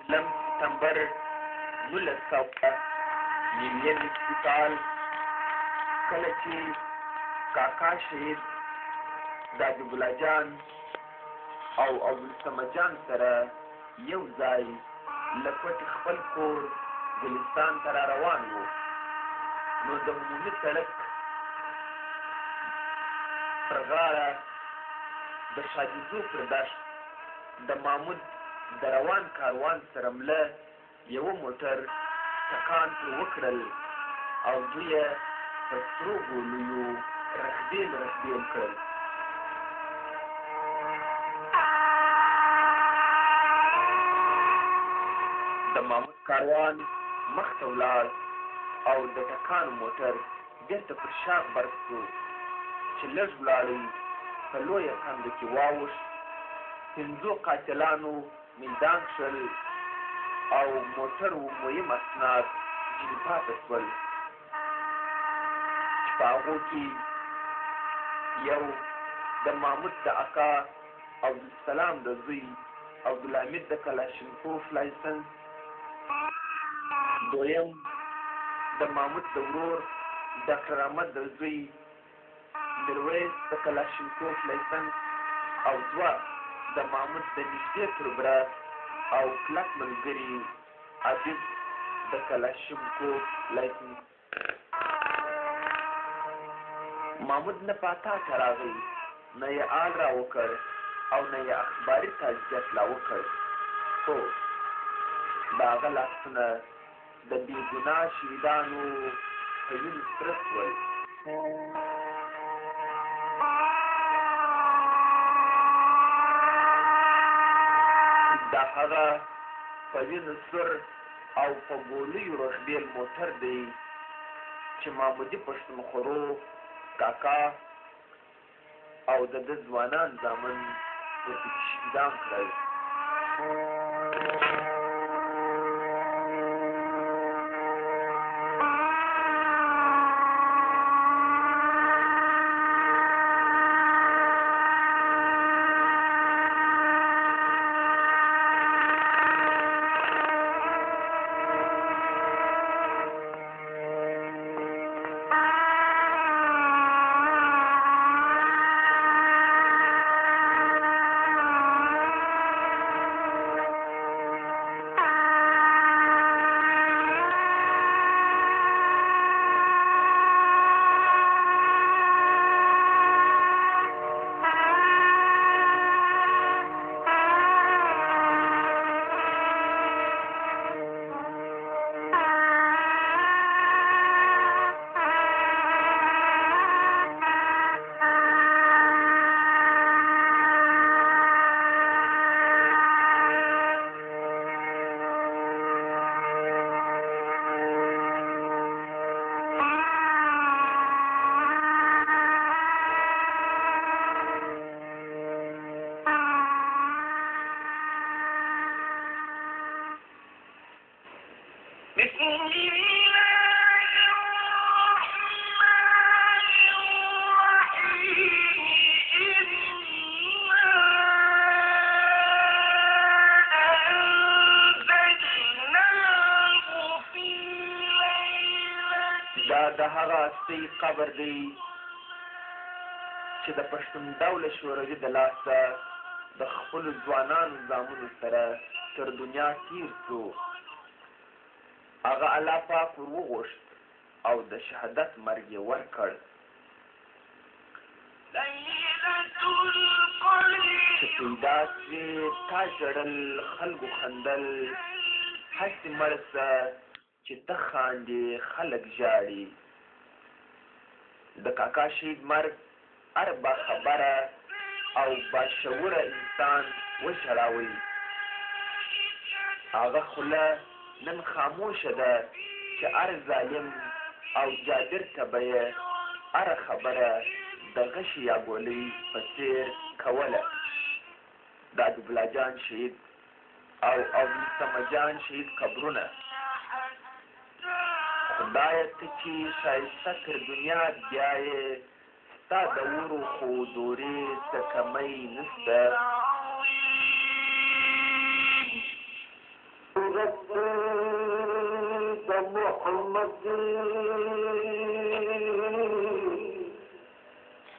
لم سپتمبر 1999 کال کله چې کاکا شهید دادب الله جان او عبدالصمد جان سره یو ځای له پټ خپل کور ګلستان ته را روان وو، نو د عمومي سړک پر غاړه د شاجزو پر دشت د مامود د روان کاروان سره مله یوه موټر ټکان پر وکړل او دوی یې په سرو ګولیو رخبېل کړل. د مامود کاروان مخته ولاړ او د ټکان موټر بېرته پر شا غبرګ شو چې لږ ولاړی په لویه کنده کې واوښت. 5 قاتلانو میدان شول او موټر و مهم اسناد ځینې پاته شول چې په هغو کې یو د محمود د اکا عبدالسلام د زوی عبدالحمید د کلاشینکوف لایسنس، دویم د محمود د ورور ډاکټر احمد د زوی میرویس د کلاشینکوف لایسنس، او دوه د محمود د نږدې تربره او کلک ملګري عزیز د کلاشینکوف لایسنس. محمود نه پاتا ته راغی، نه یې آل را وکړ او نه یې اخباري تعزیت لا وکړ، خو د هغه لاسونه د بېګناه شهیدانو په وینو سره شول. دا هغه په وینو سور او په ګولیو رخبېل موټر دی چې محمودي پښتونخورو کاکا او د ده ځوانان زامن ورپسې شهیدان کړل. د هغه اصلي قبر دی چې د پښتون ډوله شوروي د لاسه د خپلو ځوانانو زامنو سره تر دنیا تیر شو. هغه الله پاک ور وغوښت او د شهادت مرګ یې ورکړ. چې پیدا شوې تا ژړل خلکو خندل، هسې مړ سه چې ته خاندې خلک ژاړي. د کاکا شهید مرګ هر باخبره او باشعوره انسان وژړاوی. هغه خوله نن خاموشه ده چې هر ظالم او جابر ته به یې هره خبره د غشي یا ګولۍ په څېر کوله. د ادب الله جان شهید او عبدالصمد جان شهید قبرونه خدایه ته چې ښایسته تر دنیا بیا یې ستا د ورو خو دورې څه کمی نشته. حضرت محمد